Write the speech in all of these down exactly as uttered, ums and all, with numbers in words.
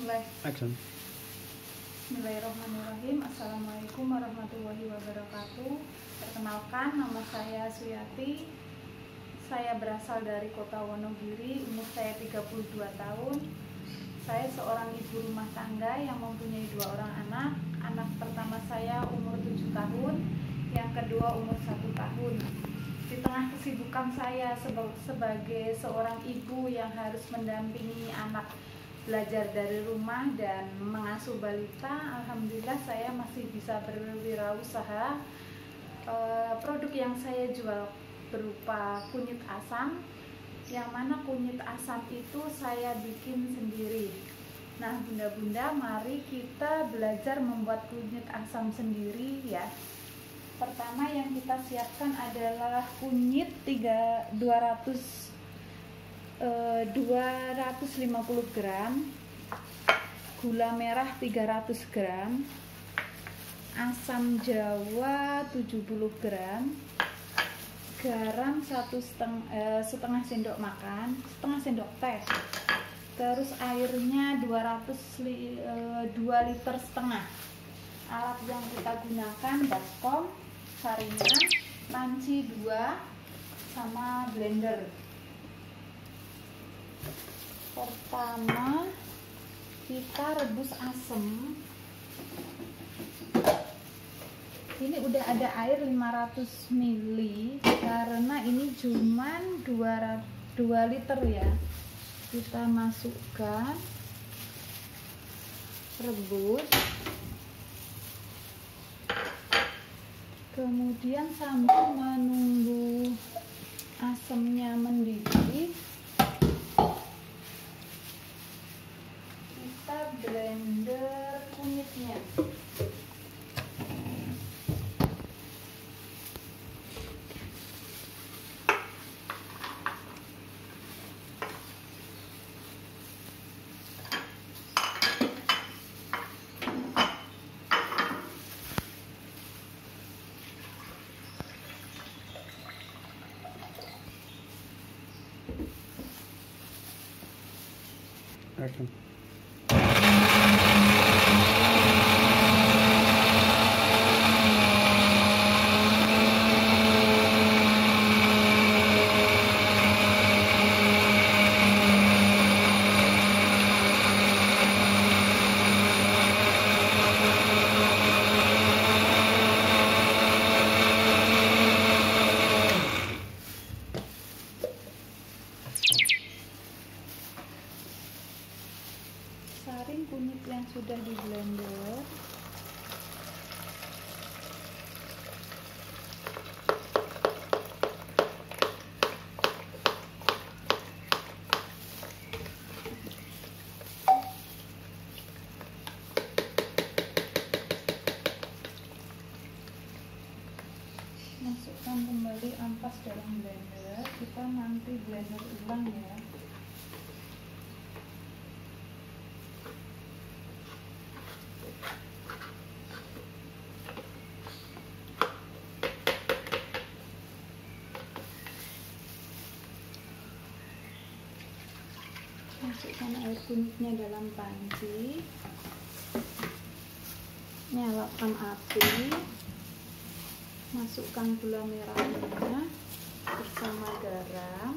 Mulai. Action. Bismillahirrahmanirrahim. Assalamualaikum warahmatullahi wabarakatuh. Perkenalkan, nama saya Suyati. Saya berasal dari kota Wonogiri. Umur saya tiga puluh dua tahun. Saya seorang ibu rumah tangga yang mempunyai dua orang anak. Anak pertama saya umur tujuh tahun, yang kedua umur satu tahun. Di tengah kesibukan saya sebagai seorang ibu yang harus mendampingi anak belajar dari rumah dan mengasuh balita, alhamdulillah saya masih bisa berwirausaha. E, produk yang saya jual berupa kunyit asam, yang mana kunyit asam itu saya bikin sendiri. Nah, bunda-bunda, mari kita belajar membuat kunyit asam sendiri ya. Pertama yang kita siapkan adalah kunyit dua ratus dua ratus lima puluh gram, gula merah tiga ratus gram, asam jawa tujuh puluh gram, garam satu setengah, eh, setengah sendok makan, setengah sendok teh. Terus airnya dua ratus dua liter setengah. Alat yang kita gunakan baskom, saringan, panci dua, sama blender. Pertama kita rebus asam. Ini udah ada air lima ratus mililiter karena ini cuman dua liter ya. Kita masukkan, rebus, kemudian sambil menunggu asamnya mendidih, kita blender kunyitnya. Action. Saring kunyit yang sudah di blender. Masukkan kembali ampas dalam blender. Kita nanti blender ulang ya. Masukkan air kunyitnya dalam panci, nyalakan api, masukkan gula merahnya bersama garam,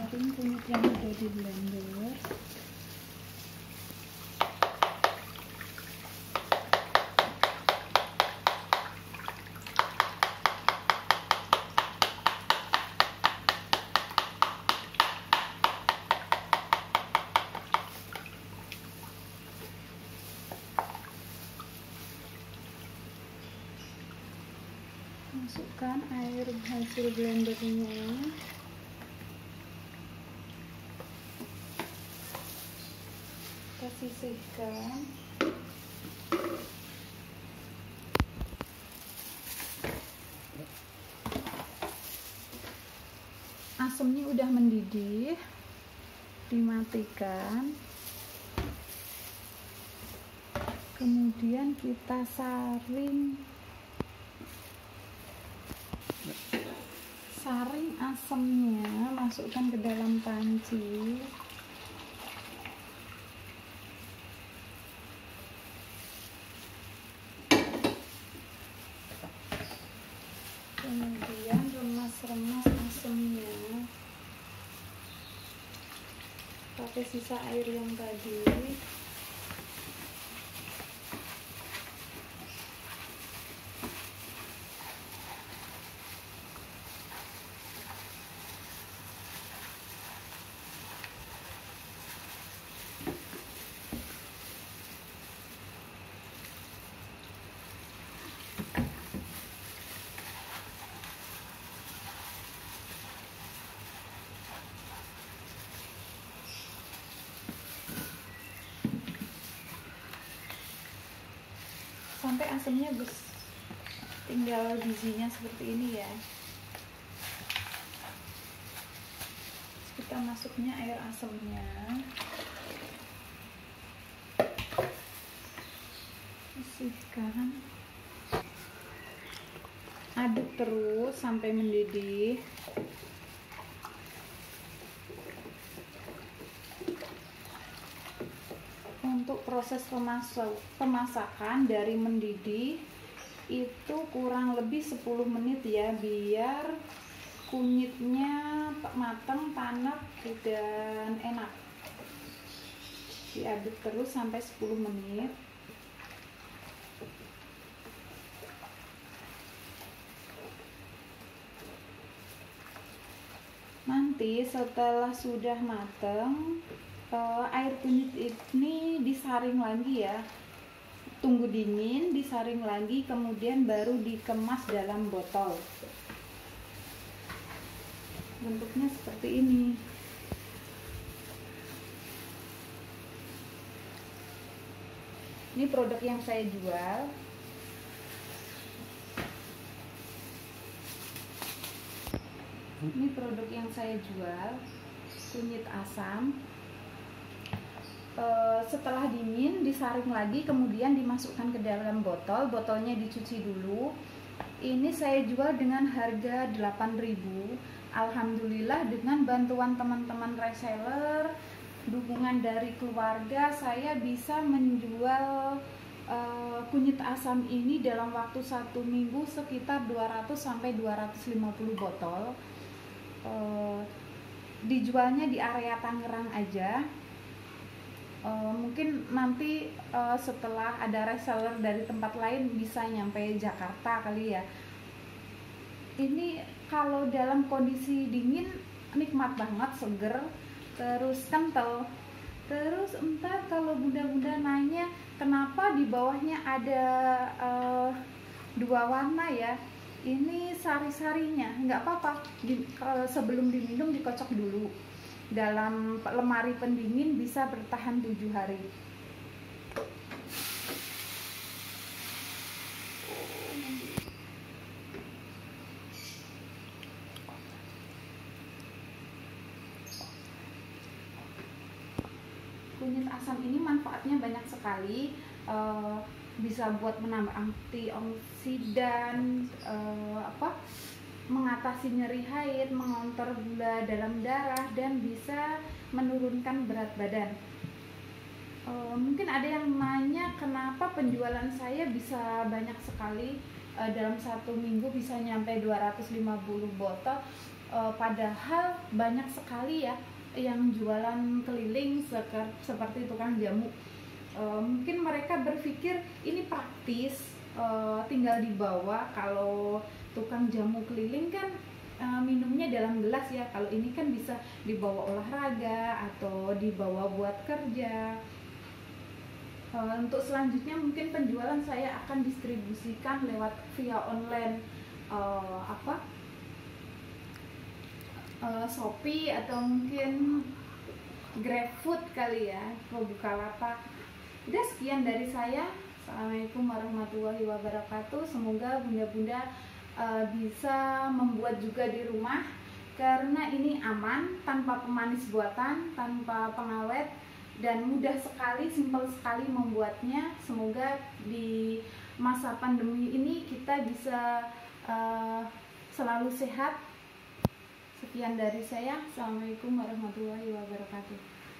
saring kunyit yang ada di blender. Masukkan air hasil blendernya. Kita sisihkan. Asemnya udah mendidih, dimatikan. Kemudian kita saring saring asemnya, masukkan ke dalam panci. Kemudian remas-remas asemnya pakai sisa air yang tadi. Sampai asemnya bes, tinggal bijinya seperti ini ya. Kita masuknya air asemnya, sisihkan, aduk terus sampai mendidih. Untuk proses pemasak, pemasakan dari mendidih itu kurang lebih sepuluh menit ya, biar kunyitnya matang, tanak, dan enak. Diaduk terus sampai sepuluh menit. Nanti setelah sudah matang, Uh, air kunyit ini disaring lagi ya, tunggu dingin, disaring lagi, kemudian baru dikemas dalam botol. Bentuknya seperti ini. Ini produk yang saya jual. Ini produk yang saya jual, kunyit asam. Uh, setelah dingin disaring lagi, kemudian dimasukkan ke dalam botol. Botolnya dicuci dulu. Ini saya jual dengan harga delapan ribu. Alhamdulillah dengan bantuan teman-teman reseller, dukungan dari keluarga, saya bisa menjual uh, kunyit asam ini dalam waktu satu minggu sekitar dua ratus sampai dua ratus lima puluh botol. Uh, dijualnya di area Tangerang aja. Uh, mungkin nanti uh, setelah ada reseller dari tempat lain bisa nyampe Jakarta kali ya. Ini kalau dalam kondisi dingin nikmat banget, seger, terus kental. Terus entar kalau bunda-bunda nanya kenapa di bawahnya ada uh, dua warna ya, ini sari-sarinya, nggak apa-apa. Di, uh, sebelum diminum dikocok dulu. Dalam lemari pendingin bisa bertahan tujuh hari. Kunyit asam ini manfaatnya banyak sekali, uh, bisa buat menambah antioksidan, uh, apa mengatasi nyeri haid, mengontrol gula dalam darah, dan bisa menurunkan berat badan. E, mungkin ada yang nanya kenapa penjualan saya bisa banyak sekali, e, dalam satu minggu bisa nyampe dua ratus lima puluh botol. uh, padahal banyak sekali ya yang jualan keliling seperti tukang jamu. Uh, mungkin mereka berpikir ini praktis, uh, tinggal dibawa. Kalau tukang jamu keliling kan uh, minumnya dalam gelas ya, kalau ini kan bisa dibawa olahraga atau dibawa buat kerja. Uh, untuk selanjutnya mungkin penjualan saya akan distribusikan lewat via online, uh, apa uh, Shopee atau mungkin GrabFood kali ya, atau Bukalapak. Udah, sekian dari saya. Assalamualaikum warahmatullahi wabarakatuh. Semoga bunda-bunda uh, bisa membuat juga di rumah, karena ini aman, tanpa pemanis buatan, tanpa pengawet, dan mudah sekali, simpel sekali membuatnya. Semoga di masa pandemi ini kita bisa uh, selalu sehat. Sekian dari saya. Assalamualaikum warahmatullahi wabarakatuh.